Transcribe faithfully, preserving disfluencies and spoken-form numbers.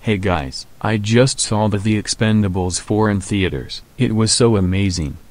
Hey guys, I just saw the The Expendables four in theaters. It was so amazing.